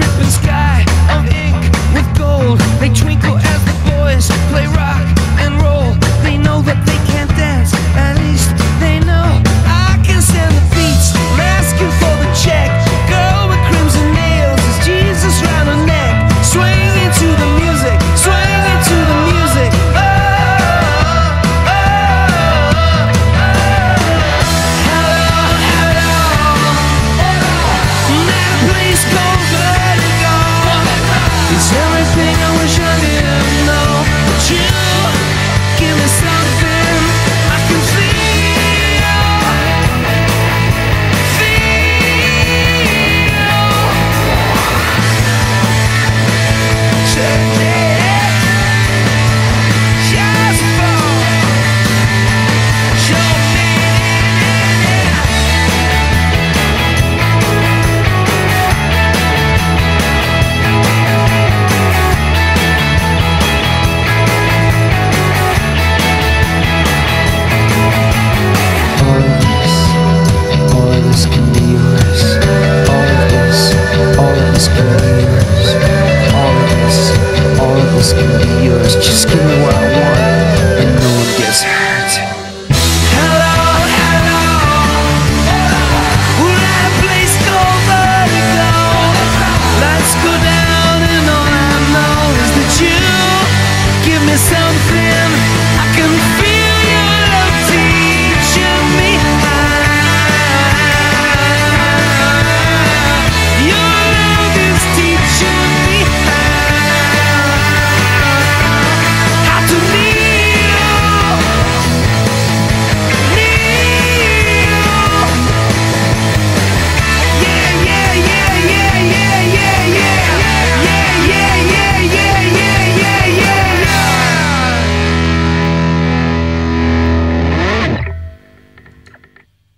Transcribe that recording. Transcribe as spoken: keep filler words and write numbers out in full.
dripping sky of ink with gold. They twinkle as the boys play rock and roll. They know that they can't dance, at least they know I can stand the beats. I'm asking for the check. Girl with crimson nails, is Jesus round her neck? Swing into the music, swing into the music. Oh, oh, oh, oh. Hello, hello. That place called Vertigo. It's everything I wish I didn't know. But you give me something I can feel. Just give me